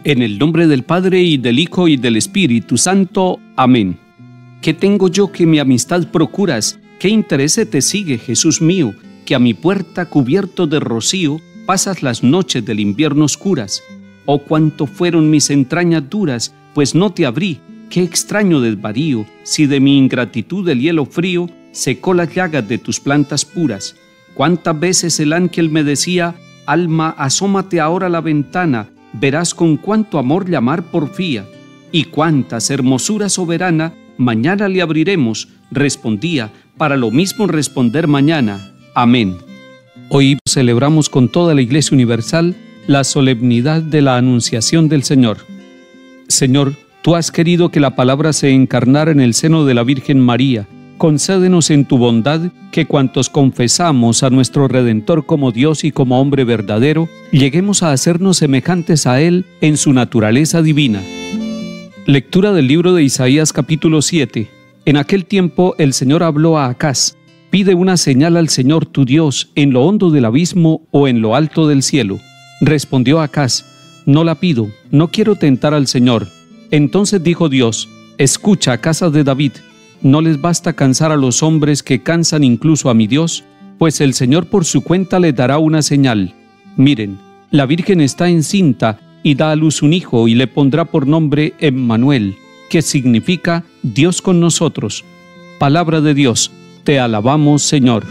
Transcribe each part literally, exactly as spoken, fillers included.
En el nombre del Padre, y del Hijo, y del Espíritu Santo. Amén. ¿Qué tengo yo que mi amistad procuras? ¿Qué interés te sigue, Jesús mío? Que a mi puerta, cubierto de rocío, pasas las noches del invierno oscuras. Oh, cuánto fueron mis entrañas duras, pues no te abrí. Qué extraño desvarío, si de mi ingratitud el hielo frío secó las llagas de tus plantas puras. Cuántas veces el ángel me decía: alma, asómate ahora a la ventana, verás con cuánto amor llamar porfía. Y cuántas hermosura soberana, mañana le abriremos, respondía, para lo mismo responder mañana. Amén. Hoy celebramos con toda la Iglesia Universal la solemnidad de la Anunciación del Señor. Señor, tú has querido que la palabra se encarnara en el seno de la Virgen María. Concédenos en tu bondad que cuantos confesamos a nuestro Redentor como Dios y como hombre verdadero, lleguemos a hacernos semejantes a Él en su naturaleza divina. Lectura del libro de Isaías capítulo siete. En aquel tiempo el Señor habló a Acaz: pide una señal al Señor tu Dios en lo hondo del abismo o en lo alto del cielo. Respondió Acaz: no la pido, no quiero tentar al Señor. Entonces dijo Dios: escucha, casa de David, ¿no les basta cansar a los hombres que cansan incluso a mi Dios? Pues el Señor por su cuenta les dará una señal. Miren, la Virgen está encinta y da a luz un hijo y le pondrá por nombre Emmanuel, que significa Dios con nosotros. Palabra de Dios, te alabamos, Señor.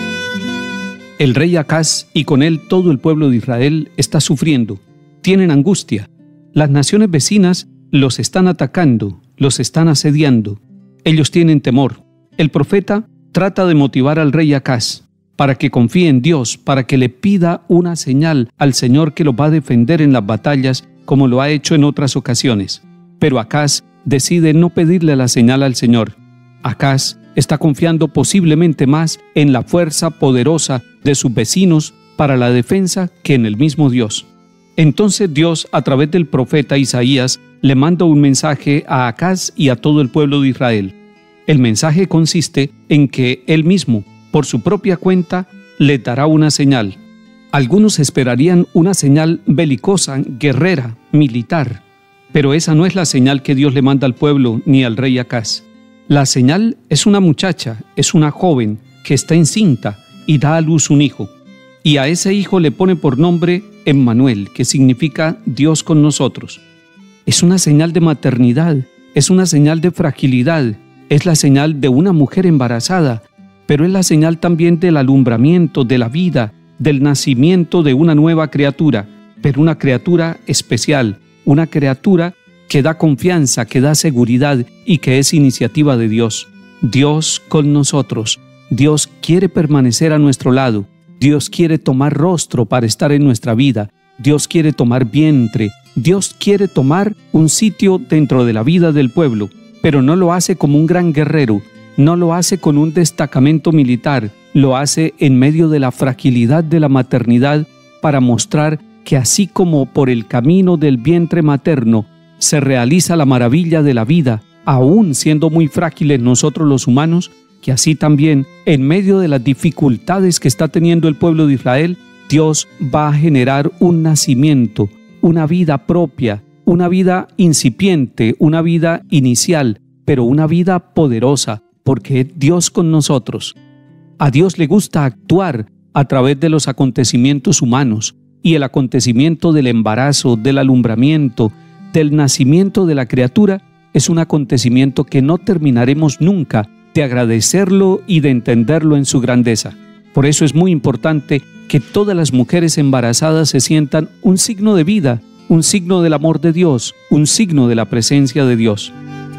El rey Acaz y con él todo el pueblo de Israel está sufriendo. Tienen angustia. Las naciones vecinas los están atacando, los están asediando. Ellos tienen temor. El profeta trata de motivar al rey Acaz para que confíe en Dios, para que le pida una señal al Señor que lo va a defender en las batallas, como lo ha hecho en otras ocasiones. Pero Acaz decide no pedirle la señal al Señor. Acaz está confiando posiblemente más en la fuerza poderosa de sus vecinos para la defensa que en el mismo Dios. Entonces Dios, a través del profeta Isaías, le manda un mensaje a Acaz y a todo el pueblo de Israel. El mensaje consiste en que él mismo, por su propia cuenta, le dará una señal. Algunos esperarían una señal belicosa, guerrera, militar, pero esa no es la señal que Dios le manda al pueblo ni al rey Acaz. La señal es una muchacha, es una joven que está encinta y da a luz un hijo. Y a ese hijo le pone por nombre Emmanuel, que significa Dios con nosotros. Es una señal de maternidad, es una señal de fragilidad, es la señal de una mujer embarazada, pero es la señal también del alumbramiento, de la vida, del nacimiento de una nueva criatura, pero una criatura especial, una criatura que da confianza, que da seguridad y que es iniciativa de Dios. Dios con nosotros. Dios quiere permanecer a nuestro lado. Dios quiere tomar rostro para estar en nuestra vida. Dios quiere tomar vientre. Dios quiere tomar un sitio dentro de la vida del pueblo, pero no lo hace como un gran guerrero, no lo hace con un destacamento militar, lo hace en medio de la fragilidad de la maternidad para mostrar que así como por el camino del vientre materno se realiza la maravilla de la vida, aún siendo muy frágiles nosotros los humanos, que así también en medio de las dificultades que está teniendo el pueblo de Israel, Dios va a generar un nacimiento, una vida propia, una vida incipiente, una vida inicial, pero una vida poderosa, porque es Dios con nosotros. A Dios le gusta actuar a través de los acontecimientos humanos, y el acontecimiento del embarazo, del alumbramiento, del nacimiento de la criatura, es un acontecimiento que no terminaremos nunca de agradecerlo y de entenderlo en su grandeza. Por eso es muy importante que todas las mujeres embarazadas se sientan un signo de vida, un signo del amor de Dios, un signo de la presencia de Dios.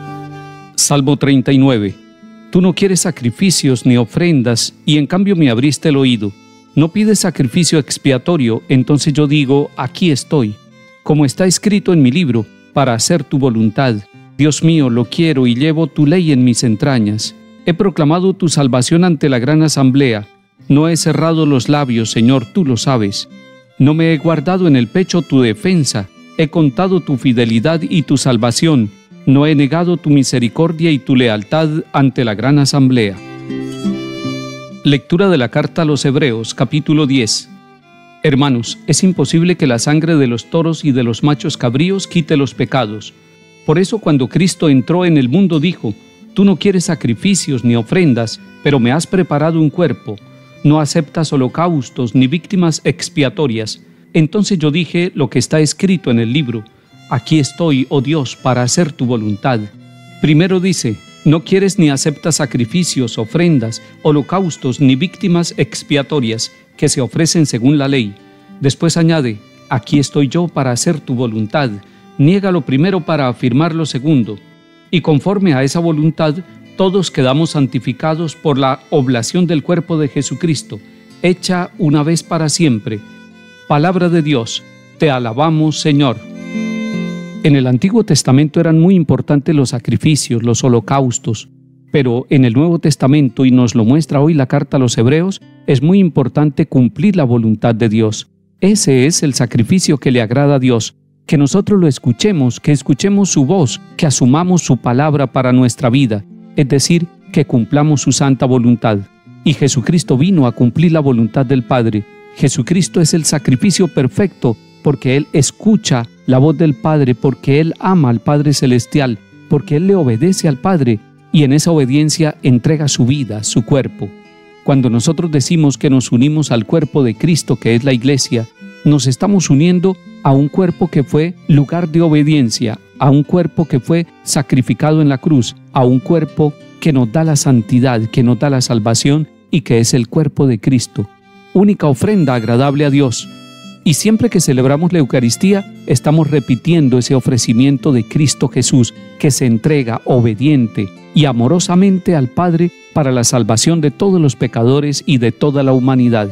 Salmo treinta y nueve. Tú no quieres sacrificios ni ofrendas, y en cambio me abriste el oído. No pides sacrificio expiatorio, entonces yo digo, aquí estoy. Como está escrito en mi libro, para hacer tu voluntad. Dios mío, lo quiero y llevo tu ley en mis entrañas. He proclamado tu salvación ante la gran asamblea. No he cerrado los labios, Señor, tú lo sabes. No me he guardado en el pecho tu defensa. He contado tu fidelidad y tu salvación. No he negado tu misericordia y tu lealtad ante la gran asamblea. Lectura de la carta a los Hebreos, capítulo diez. Hermanos, es imposible que la sangre de los toros y de los machos cabríos quite los pecados. Por eso cuando Cristo entró en el mundo dijo: tú no quieres sacrificios ni ofrendas, pero me has preparado un cuerpo. No aceptas holocaustos ni víctimas expiatorias. Entonces yo dije lo que está escrito en el libro: aquí estoy, oh Dios, para hacer tu voluntad. Primero dice: no quieres ni aceptas sacrificios, ofrendas, holocaustos ni víctimas expiatorias que se ofrecen según la ley. Después añade: aquí estoy yo para hacer tu voluntad. Niega lo primero para afirmar lo segundo. Y conforme a esa voluntad, todos quedamos santificados por la oblación del cuerpo de Jesucristo, hecha una vez para siempre. Palabra de Dios, te alabamos, Señor. En el Antiguo Testamento eran muy importantes los sacrificios, los holocaustos, pero en el Nuevo Testamento, y nos lo muestra hoy la carta a los Hebreos, es muy importante cumplir la voluntad de Dios. Ese es el sacrificio que le agrada a Dios, que nosotros lo escuchemos, que escuchemos su voz, que asumamos su palabra para nuestra vida, es decir, que cumplamos su santa voluntad. Y Jesucristo vino a cumplir la voluntad del Padre. Jesucristo es el sacrificio perfecto, porque Él escucha la voz del Padre, porque Él ama al Padre Celestial, porque Él le obedece al Padre, y en esa obediencia entrega su vida, su cuerpo. Cuando nosotros decimos que nos unimos al cuerpo de Cristo, que es la Iglesia, nos estamos uniendo a un cuerpo que fue lugar de obediencia, a un cuerpo que fue sacrificado en la cruz, a un cuerpo que nos da la santidad, que nos da la salvación y que es el cuerpo de Cristo. Única ofrenda agradable a Dios. Y siempre que celebramos la Eucaristía, estamos repitiendo ese ofrecimiento de Cristo Jesús, que se entrega obediente y amorosamente al Padre para la salvación de todos los pecadores y de toda la humanidad.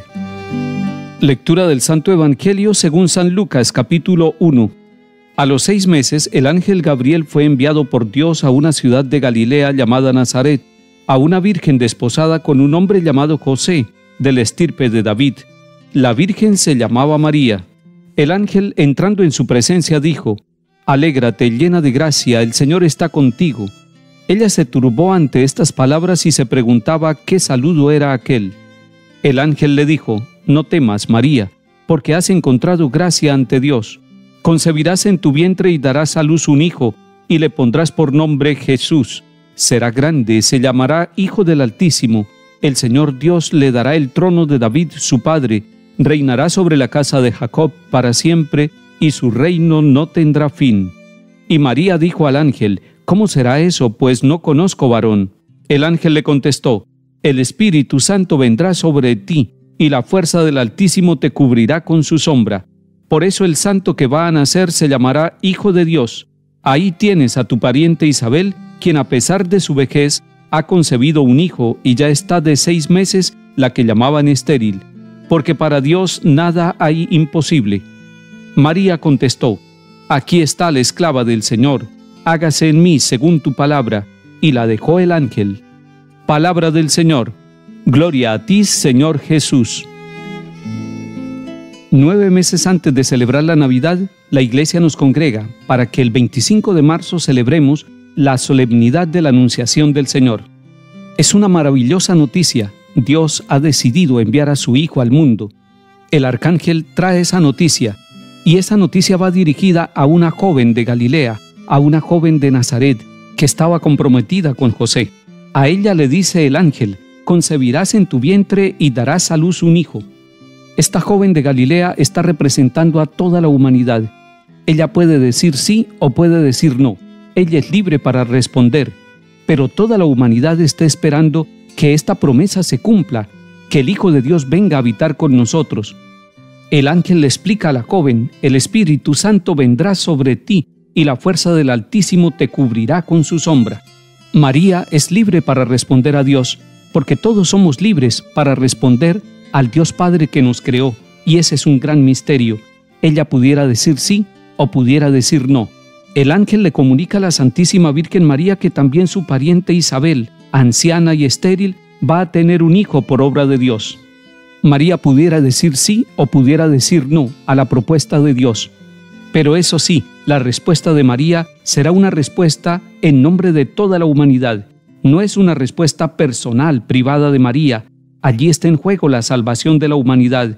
Lectura del Santo Evangelio según San Lucas, capítulo uno. A los seis meses, el ángel Gabriel fue enviado por Dios a una ciudad de Galilea llamada Nazaret, a una virgen desposada con un hombre llamado José, de la estirpe de David. La virgen se llamaba María. El ángel, entrando en su presencia, dijo: Alégrate, llena de gracia, el Señor está contigo. Ella se turbó ante estas palabras y se preguntaba qué saludo era aquel. El ángel le dijo: No temas, María, porque has encontrado gracia ante Dios. Concebirás en tu vientre y darás a luz un hijo, y le pondrás por nombre Jesús. Será grande, se llamará Hijo del Altísimo. El Señor Dios le dará el trono de David, su padre. Reinará sobre la casa de Jacob para siempre, y su reino no tendrá fin. Y María dijo al ángel: ¿Cómo será eso, pues no conozco varón? El ángel le contestó: El Espíritu Santo vendrá sobre ti, y la fuerza del Altísimo te cubrirá con su sombra. Por eso el santo que va a nacer se llamará Hijo de Dios. Ahí tienes a tu pariente Isabel, quien a pesar de su vejez ha concebido un hijo, y ya está de seis meses la que llamaban estéril, porque para Dios nada hay imposible. María contestó: Aquí está la esclava del Señor, hágase en mí según tu palabra, y la dejó el ángel. Palabra del Señor. Gloria a ti, Señor Jesús. Nueve meses antes de celebrar la Navidad, la Iglesia nos congrega para que el veinticinco de marzo celebremos la solemnidad de la Anunciación del Señor. Es una maravillosa noticia. Dios ha decidido enviar a su Hijo al mundo. El arcángel trae esa noticia, y esa noticia va dirigida a una joven de Galilea, a una joven de Nazaret, que estaba comprometida con José. A ella le dice el ángel: concebirás en tu vientre y darás a luz un hijo. Esta joven de Galilea está representando a toda la humanidad. Ella puede decir sí o puede decir no. Ella es libre para responder, pero toda la humanidad está esperando que esta promesa se cumpla, que el Hijo de Dios venga a habitar con nosotros. El ángel le explica a la joven: el Espíritu Santo vendrá sobre ti, y la fuerza del Altísimo te cubrirá con su sombra. María es libre para responder a Dios, porque todos somos libres para responder al Dios Padre que nos creó, y ese es un gran misterio. Ella pudiera decir sí o pudiera decir no. El ángel le comunica a la Santísima Virgen María que también su pariente Isabel, anciana y estéril, va a tener un hijo por obra de Dios. María pudiera decir sí o pudiera decir no a la propuesta de Dios. Pero eso sí, la respuesta de María será una respuesta en nombre de toda la humanidad. No es una respuesta personal, privada de María. Allí está en juego la salvación de la humanidad.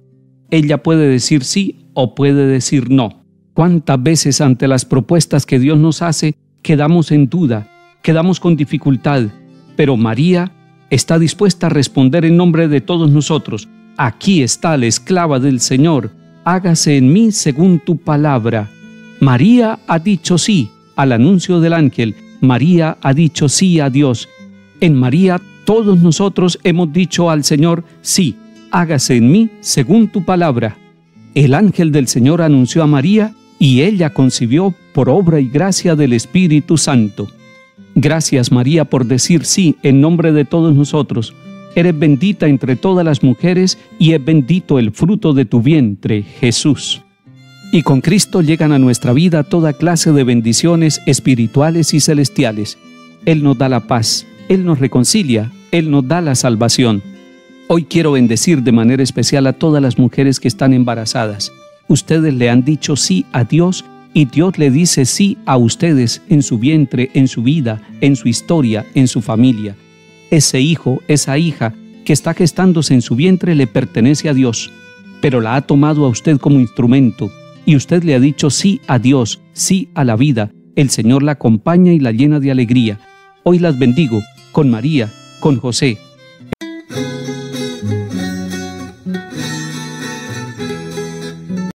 ella puede decir sí o puede decir no. ¿Cuántas veces ante las propuestas que Dios nos hace quedamos en duda, quedamos con dificultad? Pero María está dispuesta a responder en nombre de todos nosotros. Aquí está la esclava del Señor, hágase en mí según tu palabra. María ha dicho sí al anuncio del ángel. María ha dicho sí a Dios. En María todos nosotros hemos dicho al Señor sí, hágase en mí según tu palabra. El ángel del Señor anunció a María y ella concibió por obra y gracia del Espíritu Santo. Gracias, María, por decir sí en nombre de todos nosotros. Eres bendita entre todas las mujeres y es bendito el fruto de tu vientre, Jesús. Y con Cristo llegan a nuestra vida toda clase de bendiciones espirituales y celestiales. Él nos da la paz, Él nos reconcilia, Él nos da la salvación. Hoy quiero bendecir de manera especial a todas las mujeres que están embarazadas. Ustedes le han dicho sí a Dios y Dios le dice sí a ustedes en su vientre, en su vida, en su historia, en su familia. Ese hijo, esa hija que está gestándose en su vientre le pertenece a Dios, pero la ha tomado a usted como instrumento y usted le ha dicho sí a Dios, sí a la vida. El Señor la acompaña y la llena de alegría. Hoy las bendigo con María, con José,